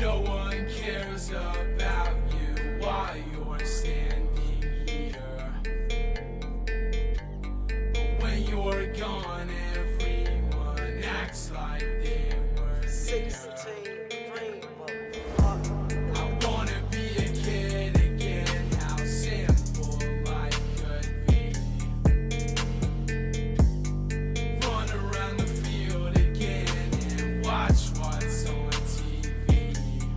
No one cares about you while you're standing here. But when you're gone, everyone acts like they were there. 16 Rainbow. I wanna be a kid again, how simple life could be. Run around the field again and watch what's on TV.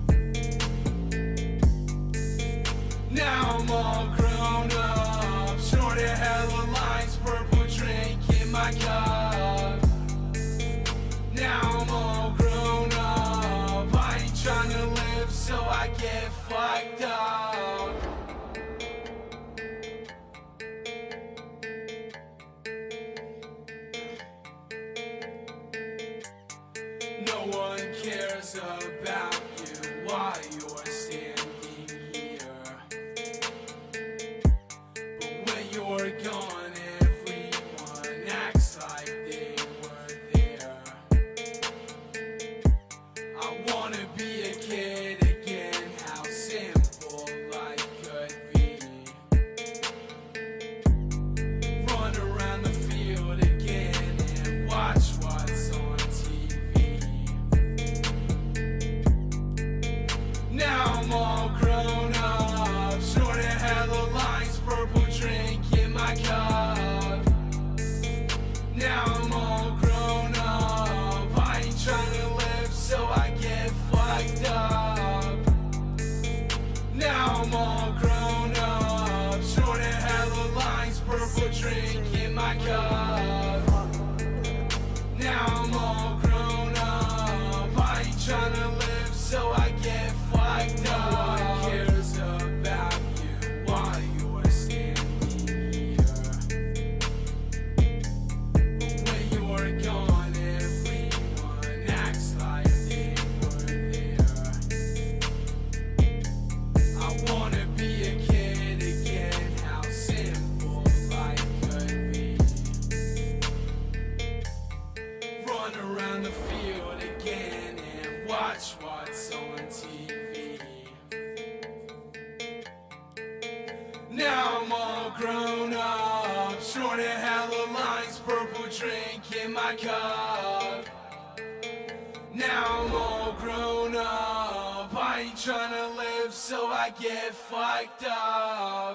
Now I'm all grown up, short of hella lines, purple drink in my cup. Now I'm all grown up, I ain't tryna live so I get fucked up. No one cares about you while you're standing here. But when you're gone, everyone acts like they were there. I wanna be a kid again, how simple life could be. Run around the field again and watch what's on TV. Now I'm all grown up, short of hella lines, purple drink in my cup. Now I'm all grown up, I ain't tryna live so I get fucked up. Now I'm all grown up, short of hella lines, purple drink in my cup. Now I'm all grown up, I ain't tryna live so I get fucked up. No one cares about you while you're standing here. But when you're gone, everyone acts like they were there. I wanna be a kid again, how simple life could be. Run around the field again and watch what's on TV. Now I'm all grown up, short of hella lines, purple drink in my cup. Now I'm all grown up, I ain't tryna live so I get fucked up.